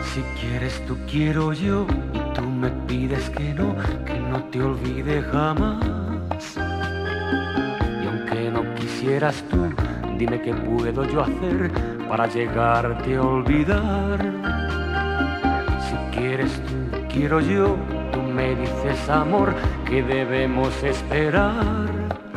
Si quieres tú quiero yo y tú me pides que no te olvide jamás. Y aunque no quisieras tú, dime qué puedo yo hacer para llegarte a olvidar. Si quieres tú quiero yo, tú me dices amor que debemos esperar.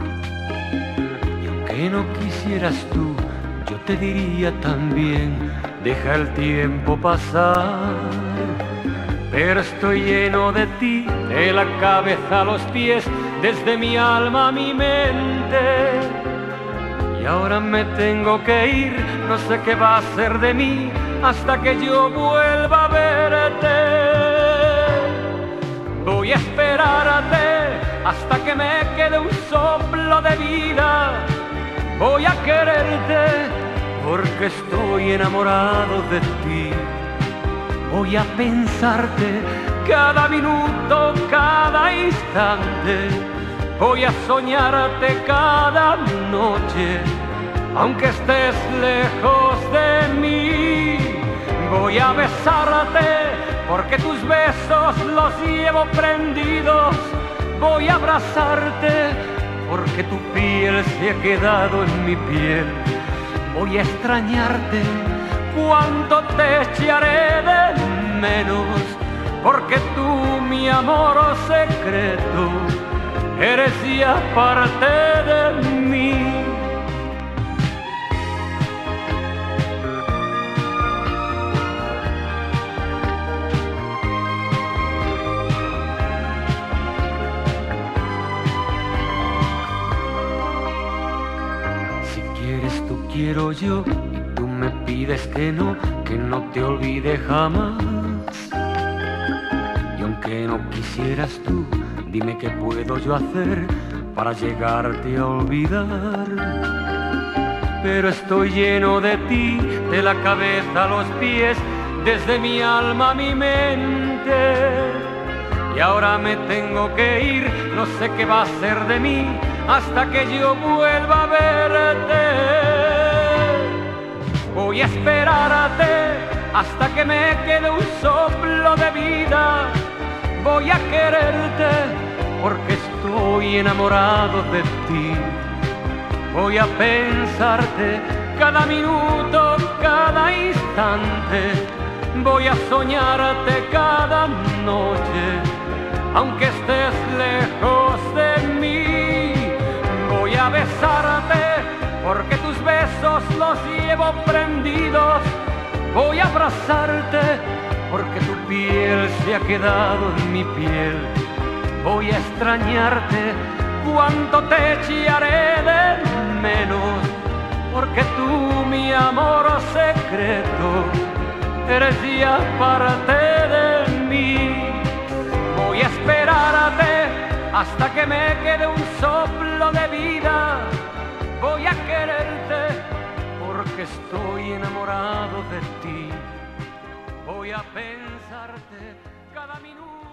Y aunque no quisieras tú, yo te diría también, deja el tiempo pasar. Pero estoy lleno de ti, de la cabeza a los pies, desde mi alma a mi mente. Y ahora me tengo que ir, no sé qué va a ser de mí hasta que yo vuelva a verte. Voy a esperarte hasta que me quede un soplo de vida. Voy a quererte porque estoy enamorado de ti. Voy a pensarte cada minuto, cada instante. Voy a soñarte cada noche, aunque estés lejos de mí. Voy a besarte porque tus besos los llevo prendidos. Voy a abrazarte porque tu piel se ha quedado en mi piel. Voy a extrañarte, cuánto te echaré de menos, porque tú, mi amor secreto, eres ya parte de mí. Si quieres tú quiero yo y tú me pides que no te olvide jamás. Y aunque no quisieras tú, dime qué puedo yo hacer para llegarte a olvidar. Pero estoy lleno de ti, de la cabeza a los pies, desde mi alma a mi mente. Y ahora me tengo que ir, no sé qué va a ser de mí hasta que yo vuelva a verte. Voy a esperarte hasta que me quede un soplo de vida. Voy a quererte porque estoy enamorado de ti. Voy a pensarte cada minuto, cada instante. Voy a soñarte cada noche, aunque estés lejos de mí. Voy a besarte porque tus besos los llevo prendidos. Voy a abrazarte porque tu piel se ha quedado en mi piel. Voy a extrañarte, cuánto te echaré de menos, porque tú, mi amor secreto, eres ya parte de mí. Voy a esperarte hasta que me quede un soplo de vida. Voy a quererte porque estoy enamorado de ti. Voy a pensarte cada minuto.